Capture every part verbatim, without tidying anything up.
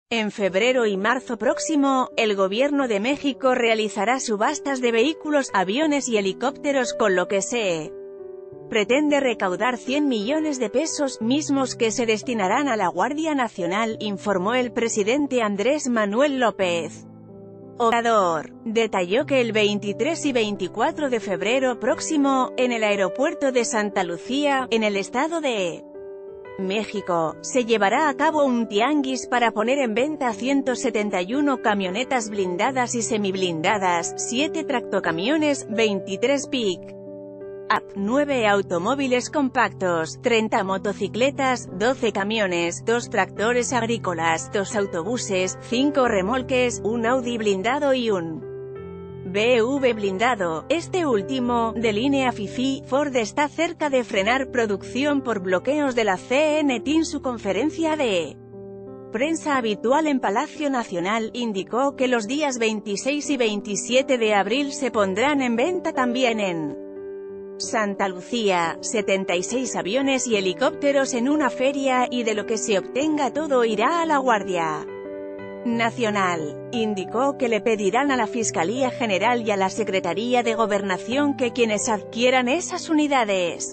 En febrero y marzo próximo, el gobierno de México realizará subastas de vehículos, aviones y helicópteros, con lo que se pretende recaudar cien millones de pesos, mismos que se destinarán a la Guardia Nacional, informó el presidente Andrés Manuel López Obrador. Detalló que el veintitrés y veinticuatro de febrero próximo, en el aeropuerto de Santa Lucía, en el Estado de México, se llevará a cabo un tianguis para poner en venta ciento setenta y uno camionetas blindadas y semiblindadas, siete tractocamiones, veintitrés pick-up, nueve automóviles compactos, treinta motocicletas, doce camiones, dos tractores agrícolas, dos autobuses, cinco remolques, un Audi blindado y un B M W blindado. Este último, de línea FIFI, Ford está cerca de frenar producción por bloqueos de la C N T. En su conferencia de prensa habitual en Palacio Nacional, indicó que los días veintiséis y veintisiete de abril se pondrán en venta también en Santa Lucía, setenta y seis aviones y helicópteros en una feria, y de lo que se obtenga todo irá a la Guardia Nacional. Indicó que le pedirán a la Fiscalía General y a la Secretaría de Gobernación que quienes adquieran esas unidades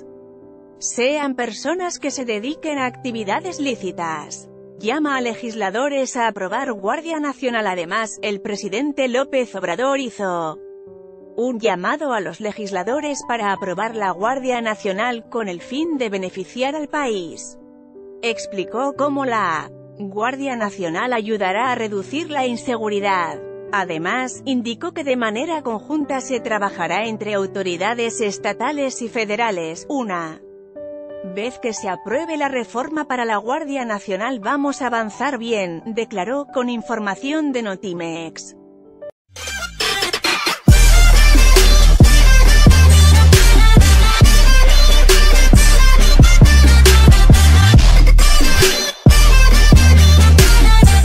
sean personas que se dediquen a actividades lícitas. Llama a legisladores a aprobar Guardia Nacional. Además, el presidente López Obrador hizo un llamado a los legisladores para aprobar la Guardia Nacional con el fin de beneficiar al país. Explicó cómo la Guardia Nacional ayudará a reducir la inseguridad. Además, indicó que de manera conjunta se trabajará entre autoridades estatales y federales. Una vez que se apruebe la reforma para la Guardia Nacional vamos a avanzar bien, declaró, con información de Notimex.